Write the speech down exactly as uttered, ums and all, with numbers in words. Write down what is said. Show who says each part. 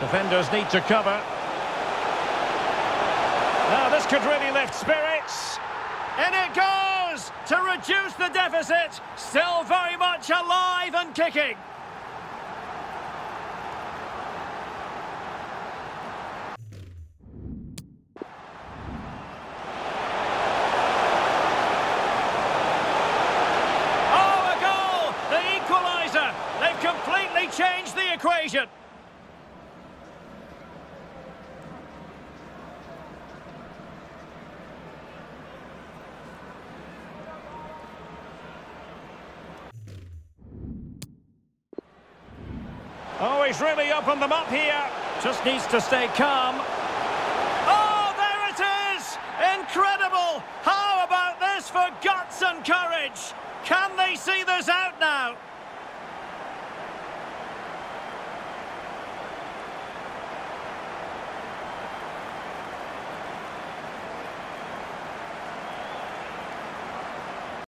Speaker 1: Defenders need to cover. Now this could really lift spirits. In it goes to reduce the deficit. Still very much alive and kicking. Oh, a goal! The equaliser. They've completely changed the equation. Oh, he's really opened them up here. Just needs to stay calm. Oh, there it is! Incredible! How about this for guts and courage? Can they see this out now?